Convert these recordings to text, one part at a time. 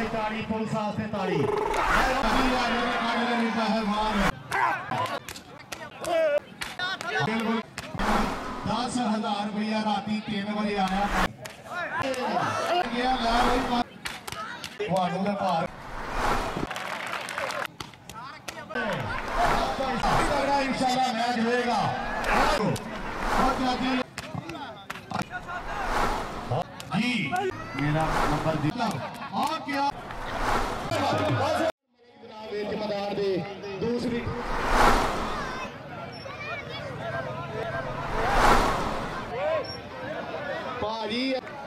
ताड़ी पुलिस आस्ते ताड़ी 10,000 रुपया राती 3 बजे आया इंशाल्लाह मैच होएगा जी मेरा नंबर दिया और क्या मैदान दे दूसरी भाजी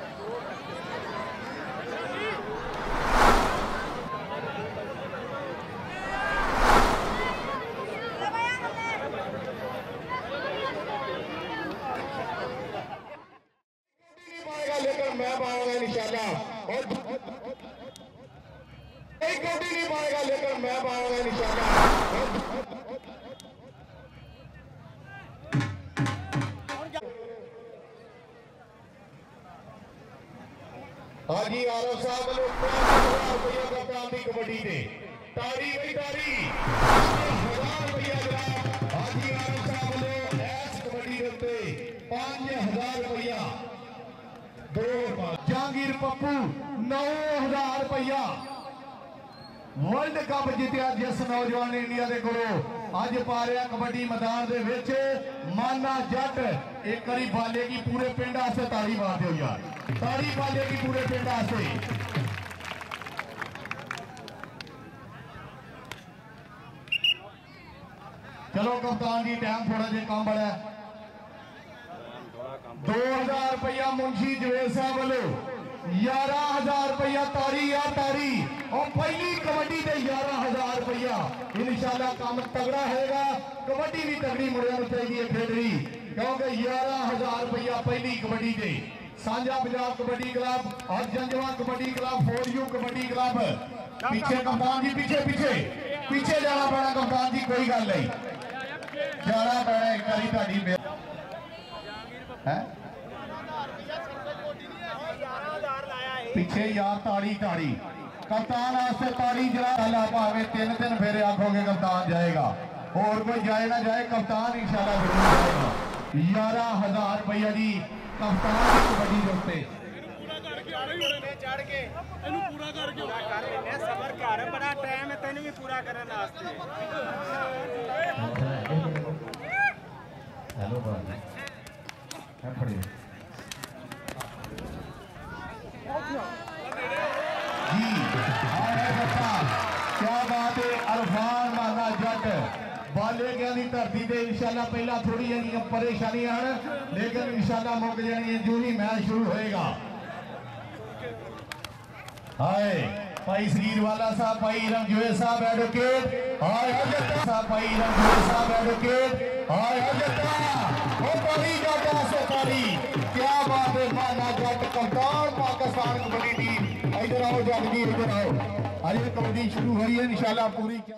लेकर मैं पाऊंगा इंशाल्लाह और एक कबड्डी नहीं पाएगा लेकर मैं पाऊंगा इंशाल्लाह हाजी आरव साहब रुपया कप्तान की कबड्डी ने ताड़ी भाई ताड़ी 10,000 रुपया हाजी आरव साहब ने ऐस कबड्डी के 5,000 रुपया जहांगीर पप्पू 9,000 रुपया वर्ल्ड कप जितया जिस नौजवान इंडिया के कोलों अज पा रहा कबड्डी मैदान के विच माना जट एक बारी बाले की पूरे पिंड आस्ते ताड़ी मार दो यार ताड़ी बाले की पूरे पिंड आस्ते चलो कप्तान जी टाइम थोड़ा जिहा कम बड़ा 2,000 रुपया मुंशी जवेद साहब वालों 11,000 रुपया तारी या तारी और पहली कबड्डी से 11,000 रुपया इंशाल्लाह काम तगड़ा होगा कबड्डी भी तगड़ी मुड़िया चाहिए खेडरी क्योंकि 11,000 रुपया पहली कबड्डी से सांझा पंजाब कबड्डी क्लब और Janjua kabaddi club for you kabaddi club पीछे कप्तान जी पीछे जाना पैना कप्तान जी कोई गल नहीं जाना पैना एक बारी ताड़ी पीछे यार ताड़ी ताड़ी कप्तान आस्ते ताड़ी जरा भावे 3 फेरे आखोगे कप्तान जाएगा और कोई जाए ना जाए कप्तान इंशाल्लाह जरूर जाएगा 11,000 रुपया जी कप्तान की कबड्डी के उत्ते जी क्या बात है अरफान माना जट बाले गया धरती से इंशाल्लाह पहला थोड़ी जी परेशानियां हैं लेकिन इंशाल्लाह मुक जानी जो ही मैच शुरू होएगा हाय भाई सरीरवाला साहब भाई रंजोए साहब एडवोकेट हाय साहब भाई रंजोए साहब एडवोकेट हाय तारी जाटा से तारी क्या बात है माना जट कप्तान पाकिस्तान कबड्डी टीम इधर आओ जट जी इधर आओ आज कबड्डी शुरू हुई है इंशाल्लाह पूरी क्या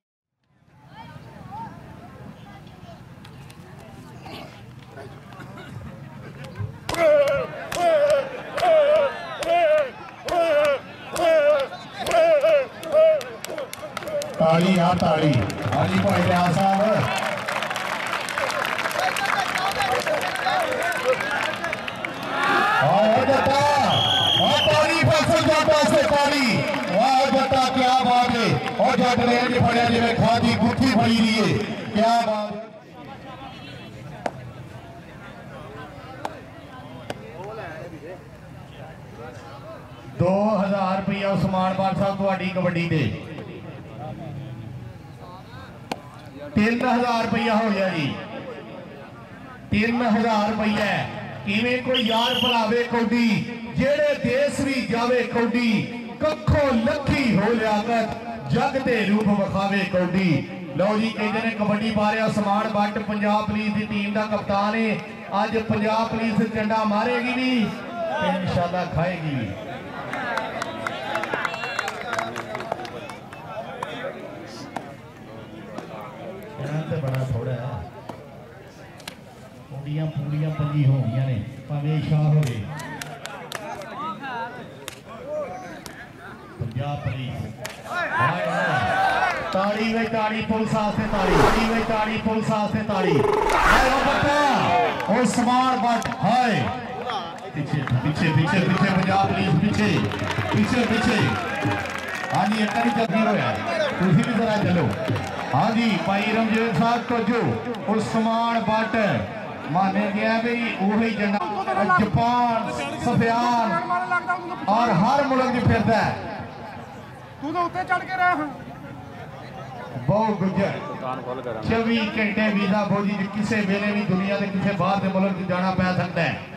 ताड़ी या ताड़ी हाजी भाई लिया साहब क्या बात है और जट ने फड़िया जिम्मे खादी गुत्थी फड़ी ली है क्या बात 2,000 रुपया उस्मान बाल साहब थोड़ी कबड्डी दे 3,000 रुपया हो गया जी 3,000 रुपया किवें कोई यार भुलावे कौडी जेड़े देश भी जावे कौडी कखो लखी हो लियाकत जग दे रूप विखावे कौडी लो जी कहते ने कबड्डी बारे उस्मान बट पंजाब पुलिस की टीम का कप्तान है अज पंजाब पुलिस झंडा मारेगी भी इंशाल्लाह खाएगी भी तो बड़ा थोड़ा है पूड़ियां पूड़ियां पंजी हो गई ने भावे शाह हो पंजाब पुलिस ताड़ी वे ताड़ी पुलिस आस्ते ताड़ी वे ताड़ी पुलिस आस्ते ताड़ी और स्मार्ट बट हाय पीछे पीछे पीछे पीछे पंजाब पुलिस पीछे पीछे पीछे हाँ जी एक जल्दी होया तुम भी जरा चलो हाँ जी भाई रमजेद साहब तो जो और स्मार्ट बट माने गया भाई वही जना जापान सफियान और हर मुल्क में फिरता है तू तो उत्ते चढ़ के रहा बहुत गुजर 24 घंटे वीजा फौजी किसी वेले भी दुनिया के किसी बाहर के मुल्क में जाना पै सकता है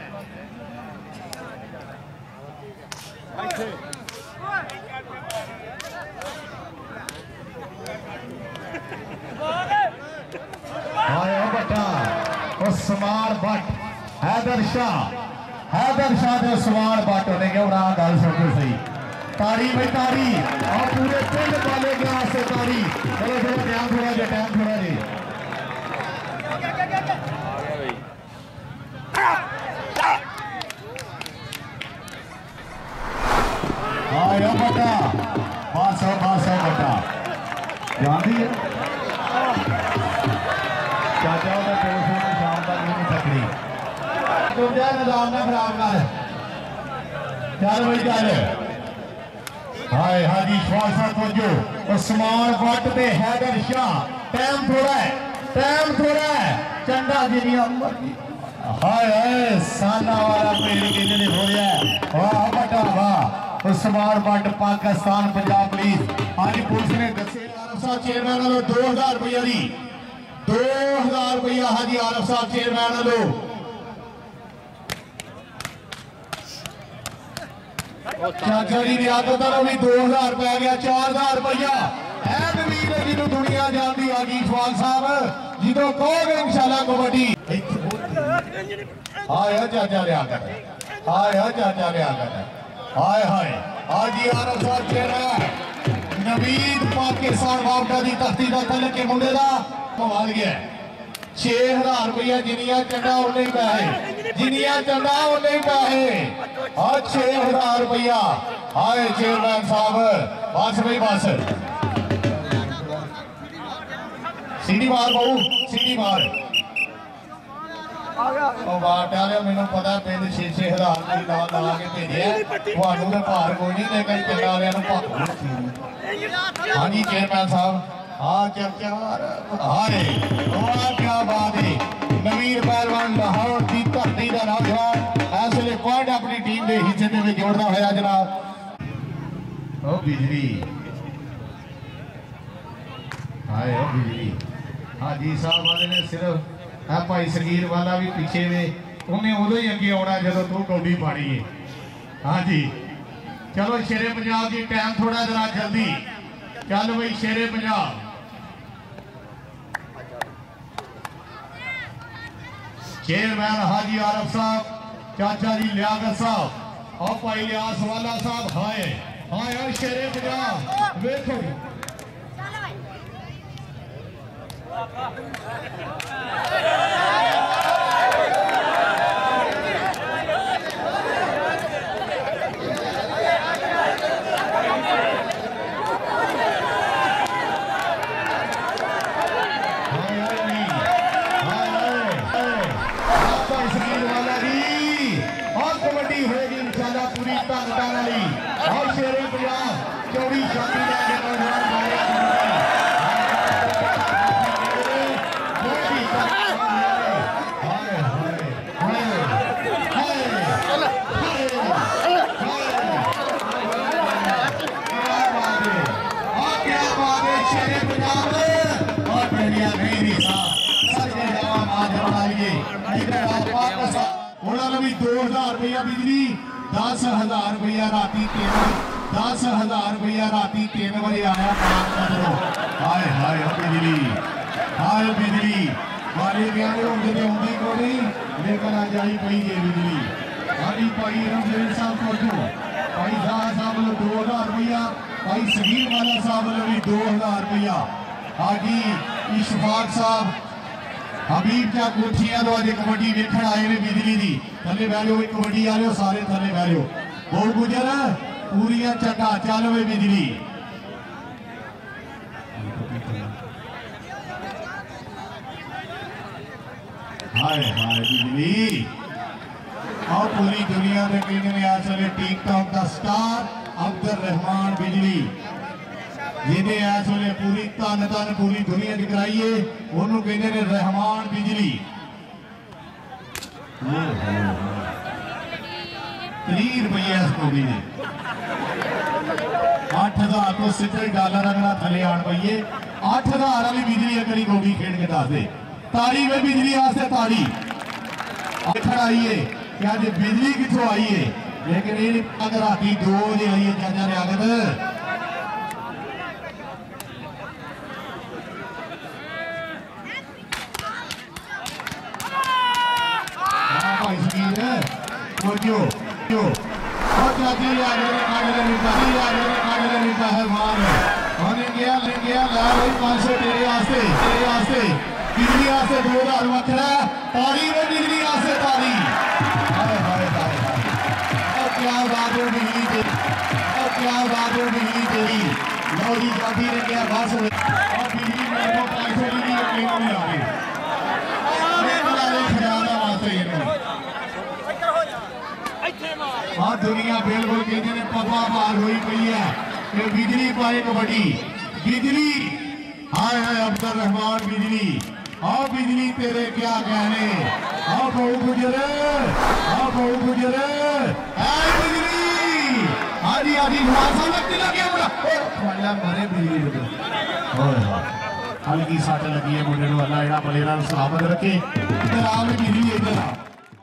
सवार बट हैदर शाह जो सवार बट होने के उड़ा गल सुन सही तारी भाई तारी और पूरे पिंड वाले के वास्ते तारी चलो थोड़ा टाइम थोड़ा जी आया बटा बासा बटा जानती है चाचा शाम तक नहीं सकती तुम जा निजाम ना खराब कर चल भाई चल हाय हाजी श्वासा तो जो उस्मान भट्ट ते हैदर शाह टाइम थोड़ा है चंडा जी हाय हाय साना वाला पेड़ के जने हो रहा है वाह बटा वाह उस्मान भट्ट पाकिस्तान पंजाब पुलिस आज पुलिस ने दसे आरफ साहब चेयरमैन वालों 2000 रुपया दी 2000 रुपया हाजी आरफ साहब चेयरमैन वालों चाचा जी की आदत भी 2000 रुपया गया 4000 रुपया है नवीन जिन्हों दुनिया जानती आ गई इकबाल साहब जिदों कहोगे इंशाल्लाह कबड्डी हाय चाचा लिया कर हाय चाचा लिया कर हाय हाय हाजी आरफ साहब चेहरा नवीन पाकिस्तान वापडा की तख्ती का तलक के मुंडे का कमाल गया 6000 रुपया जिनिया चंडा उन्ने ही पैसे जिनिया चंडा उन्ने ही पैसे हाँ 6000 रुपया हाय चेयरमैन साहब बस भाई बस सीढ़ी मार बहु सीढ़ी मार मैनू पता पिंड 6-6000 ला के भेजे थानू तो भार कोई नहीं लेकिन पिंड वाले हाँ जी चेयरमैन साहब हाँ हाय क्या बात है नवीन पहलवान लाहौर की धरती का नौजवान इस वे पॉइंट अपनी टीम के हिस्से में जोड़ना होया जनाब ओ बिजली हाय ओ बिजली हाँ जी साहब वाले ने सिर्फ है भाई सगीर वाला भी पीछे वे उन्हें उदो ही अगे आना जो तू कौडी पानी है हाँ जी चलो शेरे पंजाब की टाइम थोड़ा जरा जल्दी चल भाई शेरे पंजाब चेयरमैन हाजी आरफ साहब चाचा जी लियाकत साहब और भाई लियास वाला साहब हाय हाय शेरे पंजाब वेखो पूरी ताकत वाली और शेरे पंजाब चौड़ी छाती उन्होंने भी 2000 रुपया बिजली 10,000 रुपया राती 10,000 रुपया राती 3 बजे आया हाय हाय बिजली मारे आती को नहीं लेकिन आज आई पई है बिजली हरी भाई रमजेद साहब को भाई साहब 2000 रुपया भाई सगीर वाला साहब भी 2000 रुपया हाजी इशफाक साहब हबीब क्या कोठियां तो अज कबड्डी देखने आए ने बिजली दी थले बह लो कबड्डी आ रहे हो सारे थले बह लो बहुत गुजर पूरियां चटा चल वे बिजली हाय हाय बिजली आओ पूरी दुनिया में कहने में आज चले टिकटॉक का स्टार अब्दुल रहमान बिजली जिन्हें आज चले पूरी तन तन पूरी दुनिया दिखाइए उन्होंने कहने ने रहमान बिजली 30 रुपये स्कूली ने 8000 तो $70 अगला थले आन पाइए 8000 वाली बिजली करी गोभी खेल के दस दे तारी में बिजली आस्ते तारी खड़ाई है क्या जो बिजली कितों आई है लेकिन ये अगर राती 2 बजे आई है चाचा ने आगत क्यों क्यों और चाची आ गए कागज निकला है मान होने गया ला भाई 500 तेरे आस्ते बिजली आस्ते 2000 वखरा तारी में बिजली आस्ते तारी हाय हाय हाय और क्या बात है बिजली तेरी लो जी काफी ने क्या बस और बिजली मेरे को 500 की क्लेम में आ गई मैं बड़ा खजाना वास्ते ये हाँ दुनिया बिल्कुल कहते ने पता बार हुई पई है कि बिजली पाए कबड्डी बिजली हाय हाय अब्दुल रहमान बिजली आओ बिजली तेरे क्या कहने आओ बहु गुजरे बिजली हाजी हाजी लगती लगी है मुंडा मरे बिजली हल्की सट लगी है मुंडे को अल्लाह एड़ा बलेरा सलामत रखे इधर आ बिजली इधर आ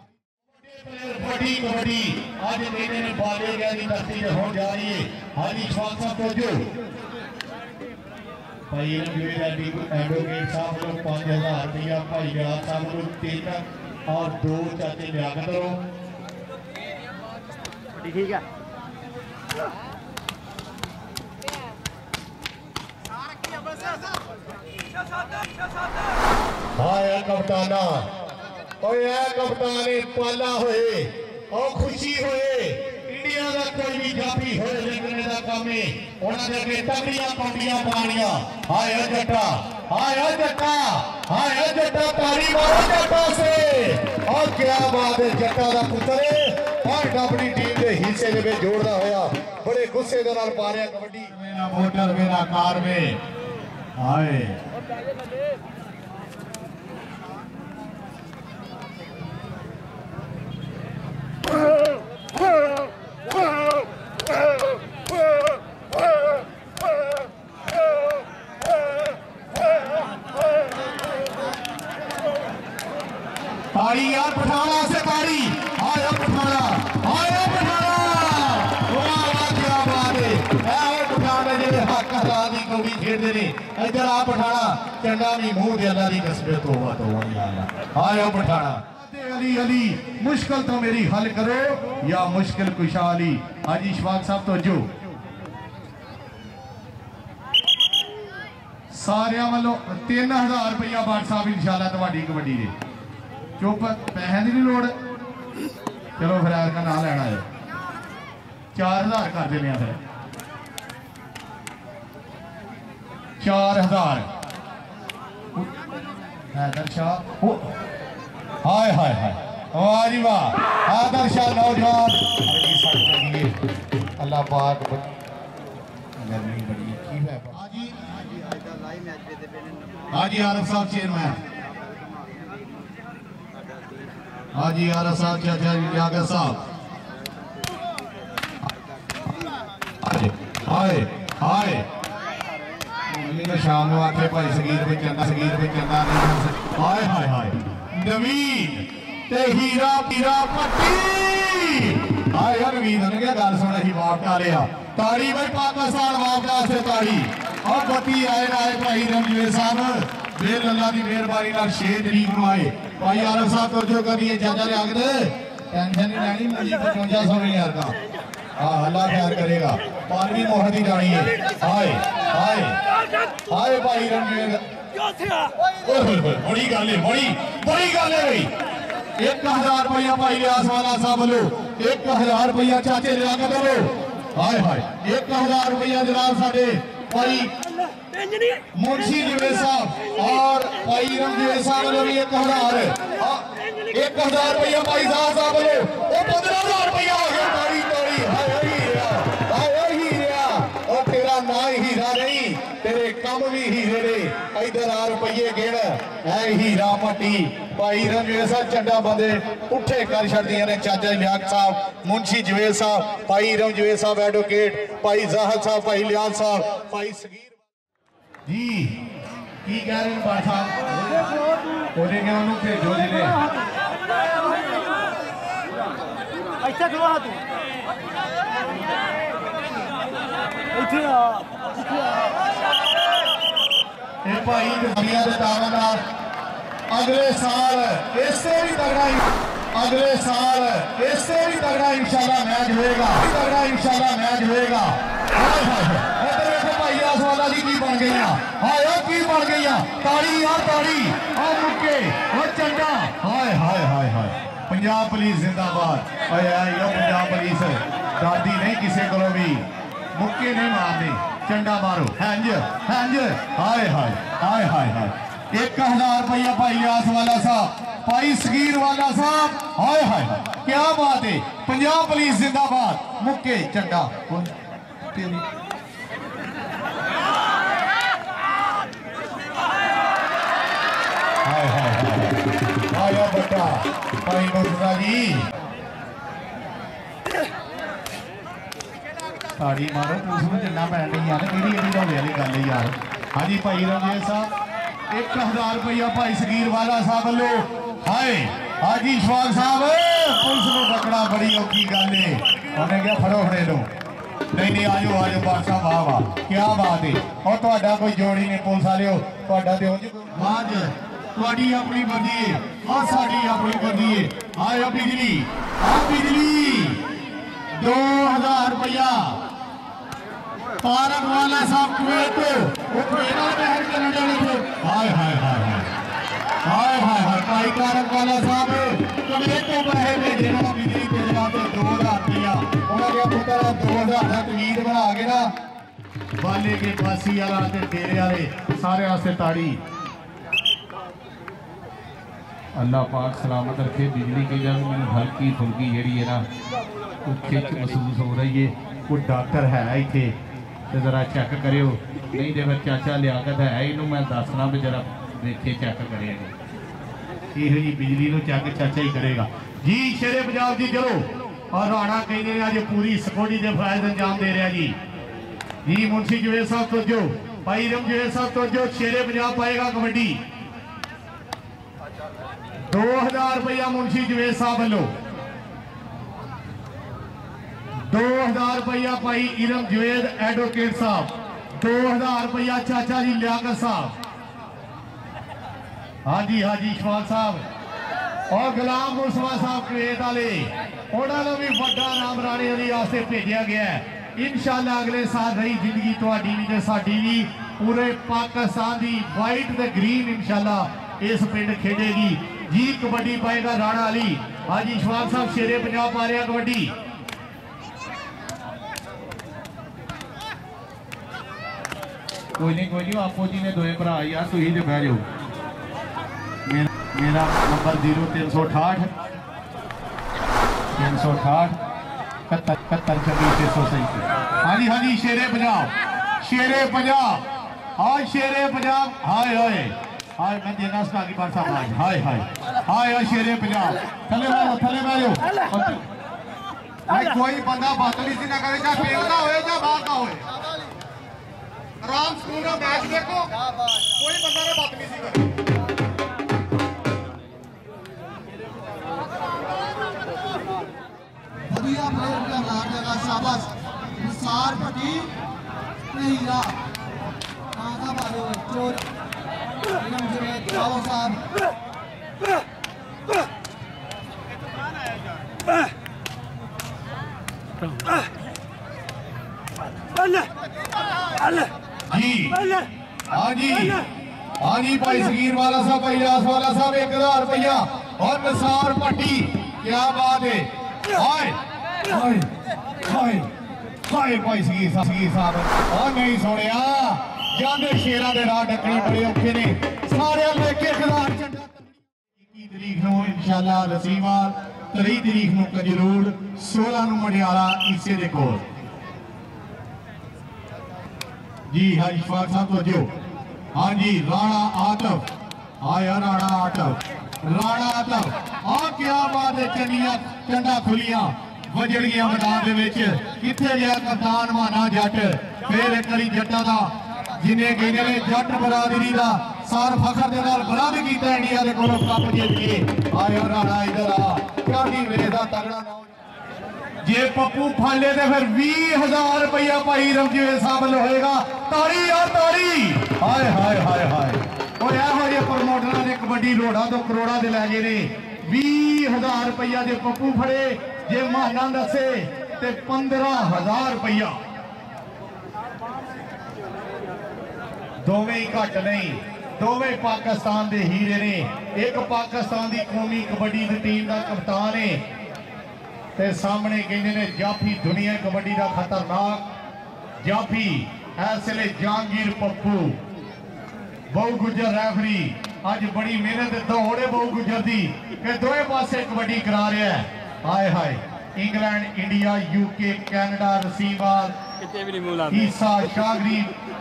कबड्डी आज मेले में बाले गए की धरती पे हो जा रही है हाजी स्वागत साहब तो जो भाई एडवोकेट साहब लोग 5000 रुपया भाई राज साहब लोग 3 और 2 चाचे लियाकत करो ठीक है हाय कप्ताना कप्तान पाला होए और खुशी होए इंडिया का कोई भी जाफी होए लेकिन इहदा काम है उन्होंने अगे तगड़ियां कौडियां पानियां हाय जट्टा तारी मारो जट्टा से और क्या बात है जट्टा का पुत्र और अपनी टीम के हिस्से में जोड़दा होया बड़े गुस्से दे नाल पा रहा कबड्डी मेरा मोटर मेरा कार में हाय तारी यार पठाना से तारी आया पठाना क्या बात है पठाना जेडे हक हरा दी कौड़ी खेडदे ने इधर आ पठाना चंगा नहीं मुंह दे अल्लाह दी कसम तौबा आया पठाना अली अली मुश्किल तो मेरी हल करो या मुश्किल कुशा अली हाजी शफाक साहब तो जो सारे वालों 3000 रुपया बाट साहब इंशाल्लाह तुम्हारी कबड्डी दे चुप पैसे की नहीं लोड़ चलो फिर का नाम लेना है 4000 कर देने फिर 4000 हैदर शाह हाय हाय हाय वाह जी वाह हैदर शाह नौजवान अल्लाह पाक गर्मी बड़ी की है हाजी आरफ साहब चेयरमैन हाजी आरफ साहब चाचा लियाकत साहब हाय हाय शाम को आके भाई संगीत पे चंगा हाय हाय हाय नवीन ते हीरा पट्टी हाय नवीन ने क्या गल सुना ही वापटा लिया तारी भाई पाकिस्तान वापटा से तारी और बत्ती आए भाई रमजीत साहब बेर अल्लाह की मेहरबानी 6 तरीक को आए भाई आरफ साहब तो जो करिए चाचा ले आगे टेंशन नहीं लेनी मुझे 5500 का अल्लाह प्यार करेगा 12वीं मोहर की जानी है हाय हाय हाय भाई रमजीत बड़ी गल है भाई 1000 रुपया भाई लियास वाला साहब लो 1000 रुपया चाचे लिया करो हाय हाय 1000 रुपया जनाब साडे भाई मुंशी जवेद साहब और भाई रमजेद साहब वालों भी 1000 रुपया भाई साहब वालों वो 15000 रुपया हो गया ताड़ी ताड़ी हाय हीरा और तेरा ना हीरा नहीं तेरे कम भी हीरे ने इधर आ रुपये गिण है हीरा मटी भाई रमजेद साहब चंडा बंदे उठे कर छड़ दिया ने चाचा लियाकत साहब मुंशी जवेद साहब भाई रमजेद साहब एडवोकेट भाई जाहद साहब भाई लियाज साहब भाई सगीर जी की कह रहे हैं भाई साहब ओरे के उन्होंने भेजो जिले ऐसा खड़ा तू ए भाई दुनिया के दावेदार अगले साल इससे भी तगड़ा इंशाल्लाह मैच होएगा हाय हाय इधर देखो भाई आसवाला जी की बन गई हाय की बन गई ताड़ी यार ताड़ी आ मुक्के और चंडा हाय हाय हाय हाय पंजाब पुलिस जिंदाबाद पंजाब पुलिस दादी नहीं किसी को भी मुक्के नहीं मारने चंडा मारो हैंज हाय हाय हाय हाय हाय 1000 रुपया भाई आसवाला साहब भाई सगीर वाला साहब हाय हाय क्या बात है पंजाब पुलिस जिंदाबाद मुक्के चंडा हाय हाय आया बट्टा भाई मुर्तजा जी ताड़ी मारो पुलिस में चलना पैन नहीं यार मेरी एडी रौले वाली गल है यार हाँ जी भाई रंजीत साहब 1000 रुपया भाई सगीर वाला साहब वालों हाय हाजी इशफाक साहब पुलिस को पकड़ा बड़ी औखी गल है उन्हें क्या फड़ो फड़े लो नहीं आजो बादशाह वाह वाह क्या बात है और तुहाडा कोई जोड़ी नहीं पुलिस वाले हो तुहाडा ते उंज बाज तुहाडी अपनी बंदी है और साडी अपनी बंदी है आया बिजली 2000 रुपया पारक वाला साहब कुवैत हाय हाय हाय हाय हाय हाय भाई पारक वाला साहब कुवैत तो पैसे भेजे ना बिजली भेजना तो 2000 रुपया उन्होंने पुत्र 2000 का तवीर बना के ना बाले के बासी वाला डेरे वाले सारे वास्ते ताड़ी अल्लाह पाक सलामत रखे बिजली की जब मैंने हल्की फुल्की जी है ना खिच महसूस हो रही है कोई डॉक्टर है इतने तो जरा चेक करियो नहीं तो फिर चाचा लियाकत है इनू मैं दसना भी जरा देखे चेक करेगा यो जी बिजली को चेक चाचा ही करेगा जी शेरे पंजाब जी चलो और राणा कहते हैं अज पूरी सिक्योरिटी के फराइज अंजाम दे रहा जी मुंशी जवेद साहब तो जो भाई रमजेद साहब तो जो शेरे पंजाब पाएगा कबड्डी 2000 रुपया मुंशी जवेद साहब वालों 2000 रुपया भाई इरम जवेद एडवोकेट साहब 2000 रुपया चाचा जी लियाकत साहब हाँ जी इशफाक साहब और गुलाम मुस्तफा साहब कुवैत वाले उन्होंने भी बड़ा नाम राणे अली वास्ते भेजा गया है इंशाल्लाह अगले साल रही जिंदगी तुहाडी भी ते साडी भी पूरे पाकिस्तान की वाइट ते ग्रीन इंशाल्लाह इस पिंड खेडेगी जी कबड्डी पाएगा राणा अली हाजी इशफाक साहब शेरे पंजाब पा रहे कबड्डी कोई नहीं आपो जी ने दोए भरा यार तुम तो बह जाओ मेरा नंबर 0368 हाँ जी शेरे पंजाब हाय शेरे पंजाब हाय हाय मैं देना उसका बार साहब हाय हाय शेरे पंजाब थले बैठो कोई बंदा बदतमीजी ना करे चाहे पेड़ का होए या बाहर का होए आराम स्कूल का मैच देखो कोई बंदा ना बदतमीजी करे बढ़िया प्लेयर का नाम देगा शाबाश निसार पटी हीरा आगा बालो चोर इनम जवेद राव साहब हाँ जी भाई सगीर वाला साहब भाई रास वाला साहब 1000 रुपया और निसार पट्टी क्या बात है हाय हाय हाय हाय भाई सगीर साहब और नहीं सुनिया जाते शेरां दे राह डकने बड़े औखे ने सारे लेके खिलाड़ झंडा 21 तरीक नूं इंशाअल्लाह रसीवाल 23 तरीक नूं कजरूड़ 16 नूं मडियाला इसे दे कोल जी हाँ इशफाक साहब तो जो हाँ जी राणा आतफ आया राणा आतफ आ क्या बात है चंडा खुलियां वजड़ियां मैदान दे विच किथे गया कप्तान माना जट फिर एक बारी जट्टां दा जिन्हें कहने ने जट बरादरी दा सार फखर दे नाल बराद कीता इंडिया दे कोलों कप जित के आया राणा इधर आ क्या टीम दा तगड़ा जे पप्पू फड़ ले तो फिर 20,000 रुपया भाई रमजीत साहब होएगा ताड़ी यार ताड़ी हाय हाय हाय हाय और यहो जे प्रमोटरां ने कबड्डी रोड़ा तो करोड़ा दे लै गए ने 20,000 रुपया जे पप्पू फड़े जे महाना दसे ते 15,000 रुपया दोवें ही घट नहीं दोवें पाकिस्तान दे हीरे ने एक पाकिस्तान दी कौमी कबड्डी दी टीम दा कप्तान है ते सामने कहते ने जाफी दुनिया कबड्डी का खतरनाक जाफी इस वे जहांगीर पप्पू बहु गुजर रैफरी अज बड़ी मेहनत दौड़े बहु गुजर दी कि दोए पासे कबड्डी करा रहा है हाय हाय इंग्लैंड इंडिया यूके कैनेडा रसीवाल ईसा शागरी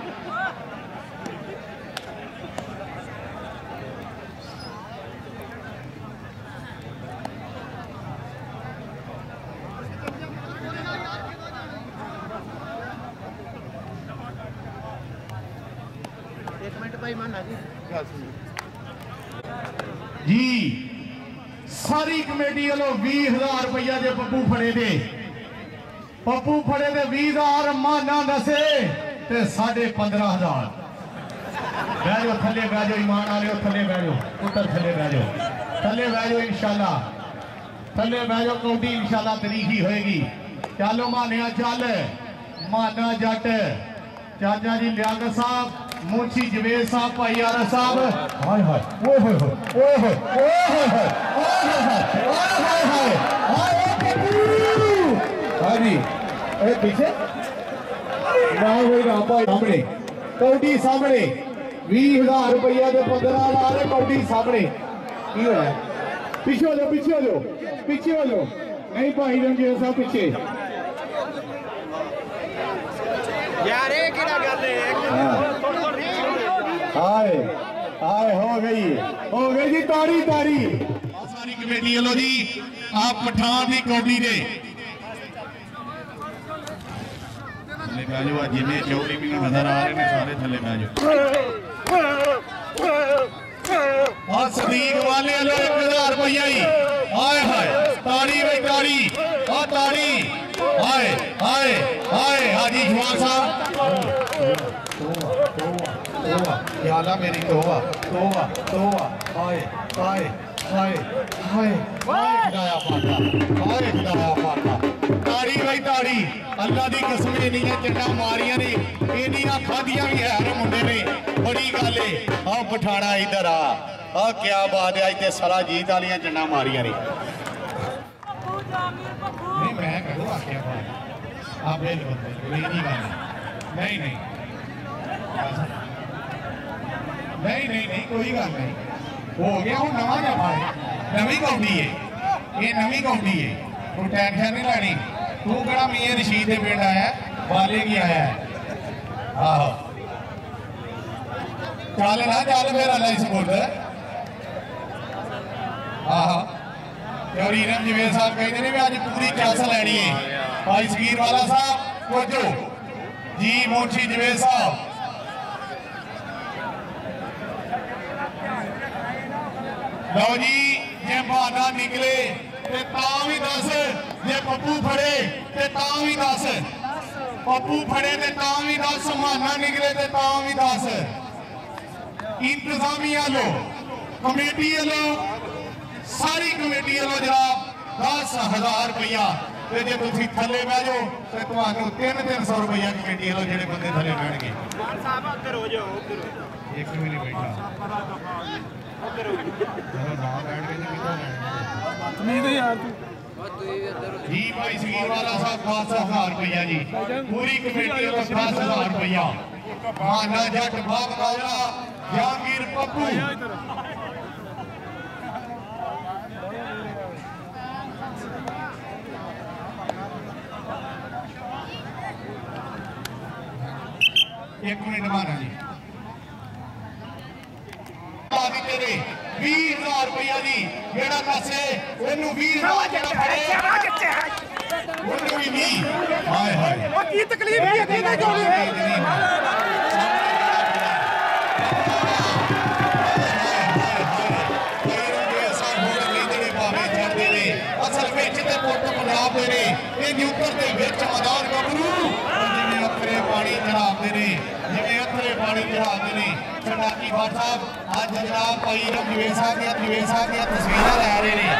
जी सारी कमेटी वालों 20,000 रुपया जे पप्पू फड़े दे 20,000 माना दसे ते 15,500 बह जाओ थले बह जाओ ईमान आ रहे थले बह जाओ पुत्र थले बह जाओ इंशाल्लाह थले बह जाओ कौडी इंशाल्लाह तरीखी होएगी चलो मानिया चल माना जट चाचा जी लियाकत साहब मुंशी जवेद साहब भाई यार साहब हाय हाय ओए होए ओए होए ओए होए हां जी ए पीछे ना होई राम भाई सामने कौडी सामने 20,000 रुपया दे 15,000 कौडी सामने की होया पीछे हो जाओ नहीं भाई रंजीत साहब पीछे यार ये केड़ा गल है हाय हाय हो गई जी तारी सारी कमेटी वालों जी आप पठान की कौडी दे थले बह जाओ जिन्हें चौधरी भी नजर आ रहे हैं सारे थले बह जाओ और सदीक वाले 1,000 रुपया ही हाय हाय ताड़ी भाई ताड़ी हाय हाय हाय हाजी जवान साहब याला मेरी तोबा हाय हाय हाय हाय खुदाया पाका ताड़ी भाई ताड़ी अल्लाह दी कसम इन्नियां चंडा मारियां ने इन्नियां खादियां भी है मुंडे ने बड़ी गल है आ पठाना इधर आ क्या बात है इतने सारा जीत वालियां चंडा मारियां ने नहीं मैं कदों आख्या आप नहीं कोई गल नहीं हो गया हूँ नवा जमा है नवी कौडी है ये नवी कौडी है तू टेंशन नहीं लैनी तू कड़ा मियां रशीद के पिंड आया बाले की आया है आहो चल ना चल फिर अल्लाह सपुर्द आहो और इरम जवेद साहब कहते हैं अज पूरी चस लैनी है भाई सगीर वाला साहब पुजो जी मुंशी जवेद साहब लो जी जे बहाना निकले ते तां भी दस जे पप्पू फड़े ते तां भी दस पप्पू फड़े ते तां भी दस बहाना निकले ते तां भी दस इंतजामिया लो कमेटी लो सारी कमेटी लो जनाब 10,000 रुपया जे तुम थले बह जाओ तो तुम्हें 300 रुपया कमेटी लो जो बंदे थले बैठे एक भी नहीं बैठा जी भाई सगीर वाला साहब 10,000 रुपया जी पूरी कमेटी को 10,000 रुपया माना जट बाग वाला जहांगीर पप्पू एक मिनट माना जी 20,000 रुपया जी जेड़ा कसे ओनू 20,000 ओनू भी नहीं हाय हाय ओ की तकलीफ है कहते क्यों नहीं असल विच ते पुट पंजाब दे ने ये न्यूकर दे विच मैदान गबरू जिवें अथरे पानी चढ़ाते ने जिवें अथरे पानी चढ़ाते ने चढ़ाकी बाद साहब आज जनाब भाई रघुवीर साहब दी तस्वीरां लै रहे ने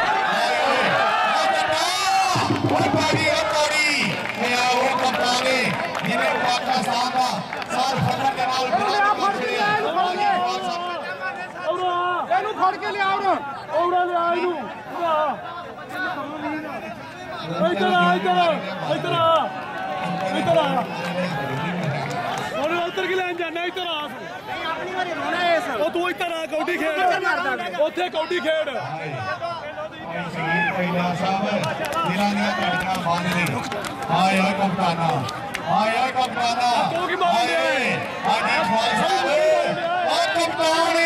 कप्तान जिन्हें पाकिस्तान का साल फखर के नाल फड़ के ले आओ ना औड़ा ले आ इनू इधर आ इधर इधर आ इधर आ और उधर के लाइन जाना इधर आ अपनी वाली होना है सर ओ तू इधर आ कौडी खेड ओथे कौडी खेड पहिला साहब दिलानिया कड़का बांध दे आया कप्ताना आया कप्ताना आए आजी खान साहब आ कप्तान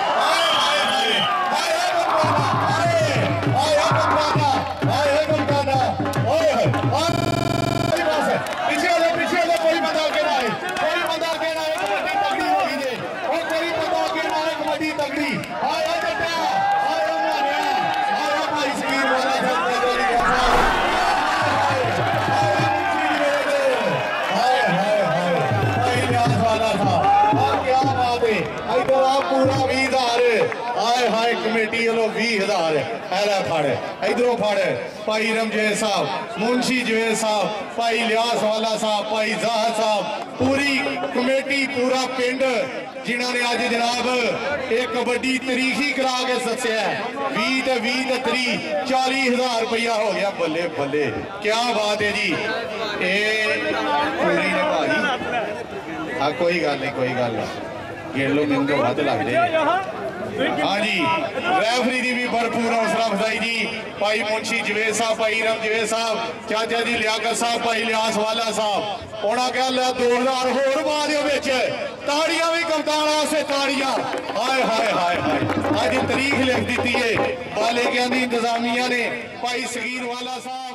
कमेटी वालों 20,000 ऐला फड़ इधरों फड़ भाई रमजेद साहब मुंशी जवेद साहब भाई लियास वाला साहब भाई जाहर साहब पूरी कमेटी पूरा पिंड जिन्होंने अज जनाब एक कबड्डी तरीखी करा के दसिया 20 ते 30 40,000 रुपया हो गया बल्ले बल्ले क्या बात है जी ये पूरी ने भाई हाँ कोई गल नहीं गिन लो मैंने तो वध लग जाए हाँ जी रेफरी की भी भरपूर हौसला अफजाई जी भाई मुंशी जवेद साहब भाई रमजेद साहब चाचा जी लियाकत साहब भाई लियास वाला साहब उन्होंने कहा 2000 होर मारियो बिच ताड़ियां भी कप्तान वास्ते ताड़ियां हाय हाय हाय हाय अज तारीख लिख दी है बाले की इंतजामिया ने भाई सगीर वाला साहब